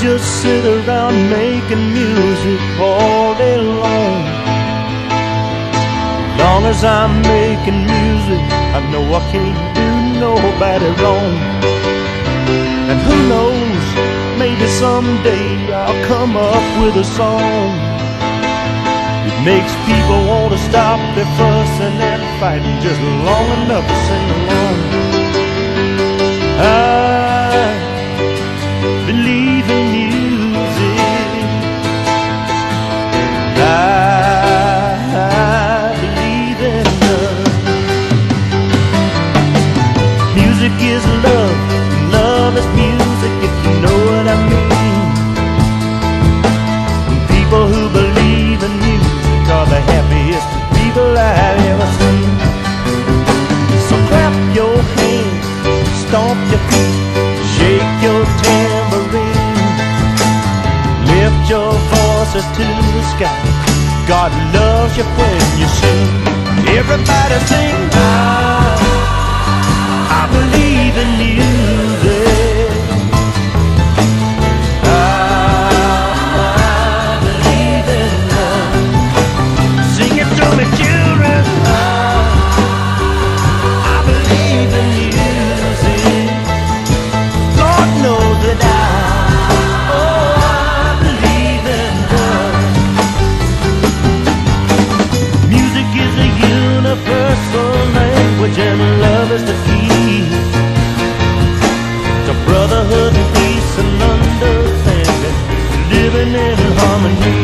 just sit around making music all day long. As long as I'm making music, I know I can't do nobody wrong. And who knows, maybe someday I'll come up with a song that makes people want to stop their fussing and fighting just long enough to sing along. I believe in music. I believe in love. Music is love, love is music, if you know what I mean. And people who believe in music are the happiest people I've ever seen. So clap your hands, stomp your feet, shake your tambourine, lift your voices to the sky. God loves you when you sing. Everybody sing. I believe in music. I believe in love. Sing it to me, children. I believe in music. Lord knows that I believe in love. Music is a universal language, and love is the key to brotherhood and peace and understanding, living in harmony.